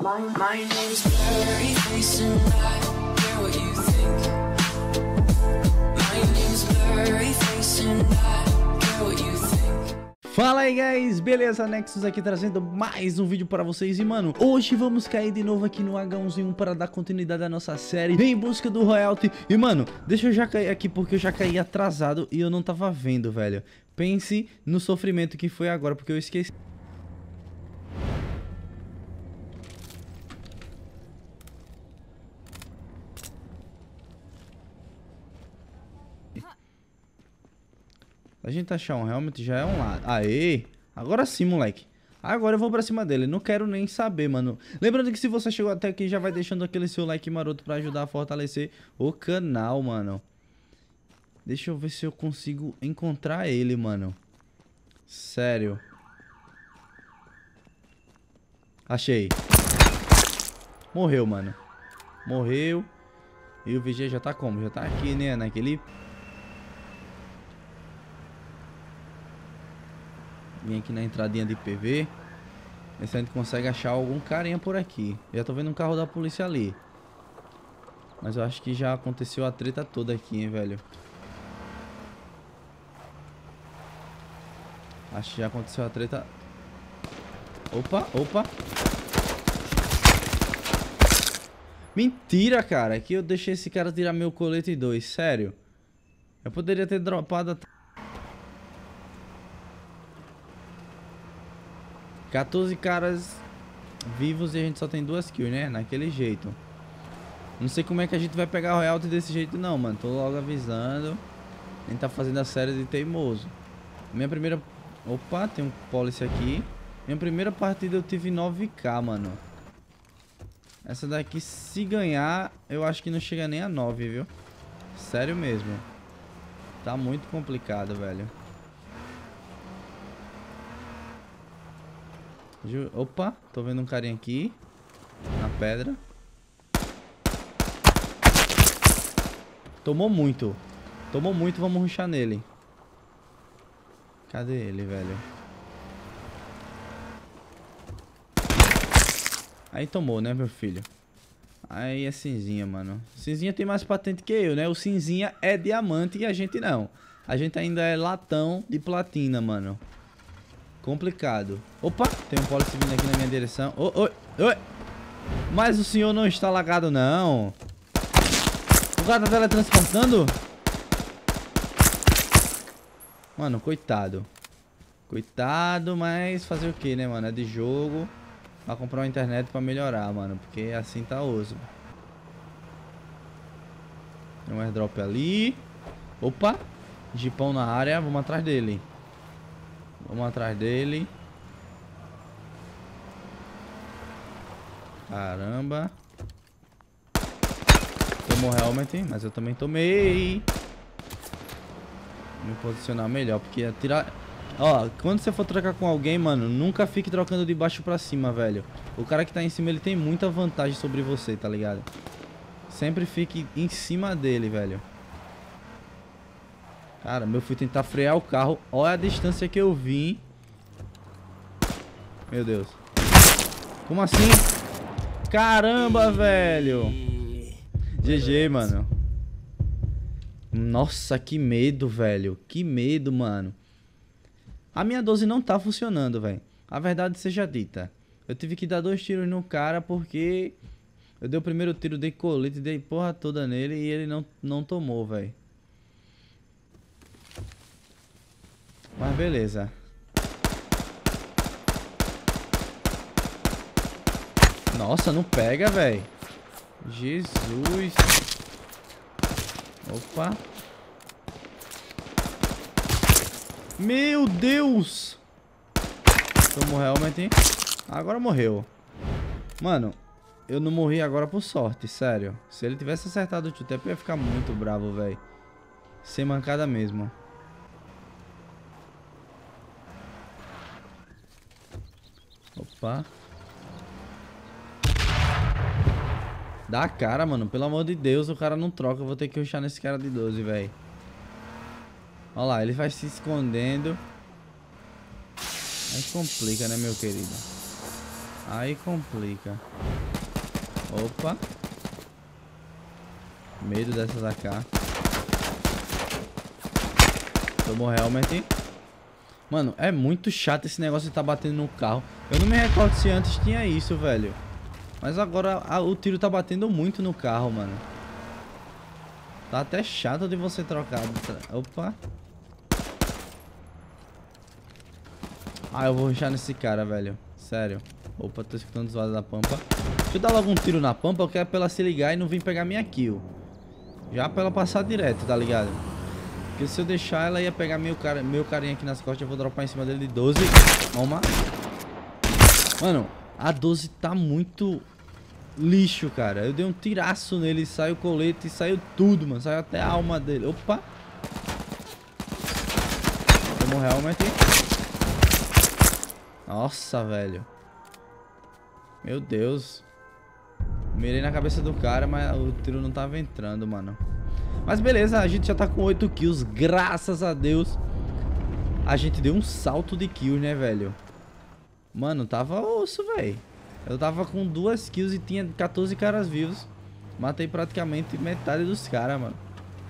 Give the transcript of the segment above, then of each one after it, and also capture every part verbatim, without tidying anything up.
My, my name's Blurryface and I care what you think. My name's Blurryface and I care what you think. Fala aí, guys, beleza? Nexus aqui trazendo mais um vídeo para vocês. E mano, hoje vamos cair de novo aqui no H um Z um para dar continuidade à nossa série em busca do royalty. E mano, deixa eu já cair aqui porque eu já caí atrasado e eu não tava vendo, velho. Pense no sofrimento que foi agora, porque eu esqueci. A gente achar um helmet já é um lado. Aê! Agora sim, moleque. Agora eu vou pra cima dele. Não quero nem saber, mano. Lembrando que se você chegou até aqui, já vai deixando aquele seu like maroto pra ajudar a fortalecer o canal, mano. Deixa eu ver se eu consigo encontrar ele, mano. Sério. Achei. Morreu, mano. Morreu. E o V G já tá como? Já tá aqui, né? Naquele... Vim aqui na entradinha de P V. Ver se a gente consegue achar algum carinha por aqui. Já tô vendo um carro da polícia ali. Mas eu acho que já aconteceu a treta toda aqui, hein, velho. Acho que já aconteceu a treta. Opa, opa. Mentira, cara. Que eu deixei esse cara tirar meu colete dois. Sério. Eu poderia ter dropado a... quatorze caras vivos e a gente só tem duas kills, né? Naquele jeito. Não sei como é que a gente vai pegar o royalty desse jeito não, mano. Tô logo avisando. A gente tá fazendo a série de teimoso. Minha primeira... Opa, tem um policy aqui. Minha primeira partida eu tive nove K, mano. Essa daqui, se ganhar, eu acho que não chega nem a nove, viu? Sério mesmo. Tá muito complicado, velho. Opa, tô vendo um carinha aqui na pedra. Tomou muito. Tomou muito, vamos rushar nele. Cadê ele, velho? Aí tomou, né, meu filho? Aí é cinzinha, mano. Cinzinha tem mais patente que eu, né? O cinzinha é diamante e a gente não. A gente ainda é latão de platina, mano. Complicado. Opa, tem um policy vindo aqui na minha direção. Oi, oi, oi. Mas o senhor não está lagado, não. O cara tá teletransportando? Mano, coitado. Coitado, mas fazer o que, né, mano? É de jogo. Vai comprar uma internet pra melhorar, mano. Porque assim tá osso. Tem um airdrop ali. Opa. Jeepão na área. Vamos atrás dele. Vamos atrás dele. Caramba. Tomou helmet, mas eu também tomei. Vou me posicionar melhor, porque atirar... Ó, quando você for trocar com alguém, mano, nunca fique trocando de baixo pra cima, velho. O cara que tá em cima, ele tem muita vantagem sobre você, tá ligado? Sempre fique em cima dele, velho. Cara, eu fui tentar frear o carro. Olha a distância que eu vim. Meu Deus. Como assim? Caramba, velho. G G, mano. Nossa, que medo, velho. Que medo, mano. A minha doze não tá funcionando, velho. A verdade seja dita. Eu tive que dar dois tiros no cara porque... Eu dei o primeiro tiro, dei colete, dei porra toda nele e ele não, não tomou, velho. Mas beleza. Nossa, não pega, velho. Jesus. Opa. Meu Deus. Tomou helmet. Agora morreu. Mano, eu não morri agora por sorte, sério. Se ele tivesse acertado o two-tap, eu ia ficar muito bravo, velho. Sem mancada mesmo. Opa. Dá a cara, mano. Pelo amor de Deus, o cara não troca. Eu vou ter que rushar nesse cara de doze, velho. Olha lá, ele vai se escondendo. Aí complica, né, meu querido? Aí complica. Opa. Medo dessas A K. Tomou helmet. Mano, é muito chato esse negócio de tá batendo no carro. Eu não me recordo se antes tinha isso, velho. Mas agora a, o tiro tá batendo muito no carro, mano. Tá até chato de você trocar. Opa. Ah, eu vou rushar nesse cara, velho. Sério. Opa, tô escutando os vasos da pampa. Deixa eu dar logo um tiro na pampa, eu quero pra ela se ligar e não vir pegar minha kill. Já pra ela passar direto, tá ligado? Porque se eu deixar, ela ia pegar meu, cara, meu carinha aqui nas costas. Eu vou dropar em cima dele de doze. Toma. Mano, a doze tá muito lixo, cara. Eu dei um tiraço nele, saiu o colete e saiu tudo, mano. Saiu até a alma dele. Opa. Tomou helmet. Nossa, velho. Meu Deus. Mirei na cabeça do cara, mas o tiro não tava entrando, mano. Mas beleza, a gente já tá com oito kills, graças a Deus. A gente deu um salto de kills, né, velho? Mano, tava osso, velho. Eu tava com duas kills e tinha quatorze caras vivos. Matei praticamente metade dos caras, mano.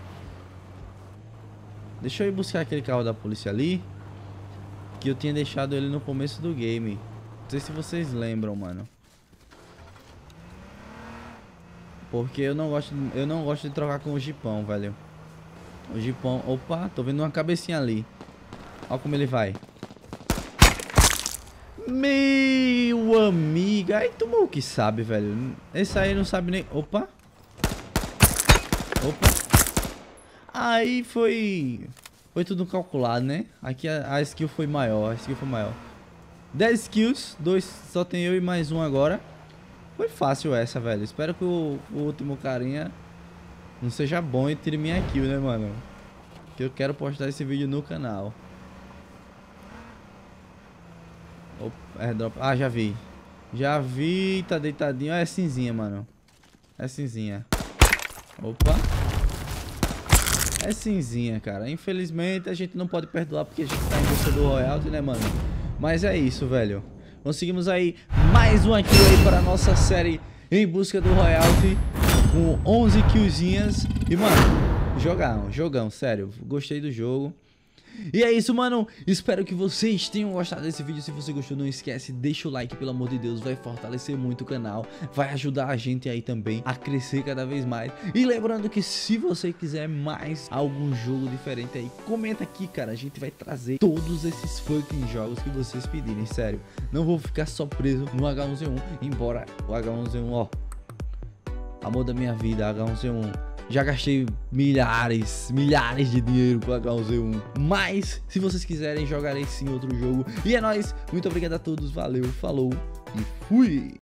Deixa eu ir buscar aquele carro da polícia ali, que eu tinha deixado ele no começo do game. Não sei se vocês lembram, mano. Porque eu não gosto, eu não gosto de trocar com o Jeepão, velho. O Jeepão... Opa, tô vendo uma cabecinha ali. Olha como ele vai. Meu amigo. Aí tomou o que sabe, velho. Esse aí não sabe nem... Opa. Opa. Aí foi... Foi tudo calculado, né? Aqui a, a skill foi maior. A skill foi maior. dez kills. dois, só tem eu e mais um agora. Foi fácil essa, velho. Espero que o, o último carinha não seja bom e tire minha kill, né, mano? Que eu quero postar esse vídeo no canal. Opa, airdrop. Ah, já vi. Já vi. Tá deitadinho. É cinzinha, mano. É cinzinha. Opa. É cinzinha, cara. Infelizmente a gente não pode perdoar porque a gente tá em busca do Royalty, né, mano? Mas é isso, velho. Conseguimos aí mais uma kill aí para a nossa série em busca do Royalty, com onze killzinhas. E, mano, jogão, jogão, sério. Gostei do jogo. E é isso, mano. Espero que vocês tenham gostado desse vídeo. Se você gostou, não esquece, deixa o like, pelo amor de Deus. Vai fortalecer muito o canal. Vai ajudar a gente aí também a crescer cada vez mais. E lembrando que se você quiser mais algum jogo diferente aí, comenta aqui, cara. A gente vai trazer todos esses fucking jogos que vocês pedirem, sério. Não vou ficar só preso no H um Z um. Embora o H um Z um, ó, amor da minha vida, H um Z um. Já gastei milhares, milhares de dinheiro com H um Z um. Mas, se vocês quiserem, jogarei sim outro jogo. E é nóis. Muito obrigado a todos. Valeu, falou e fui!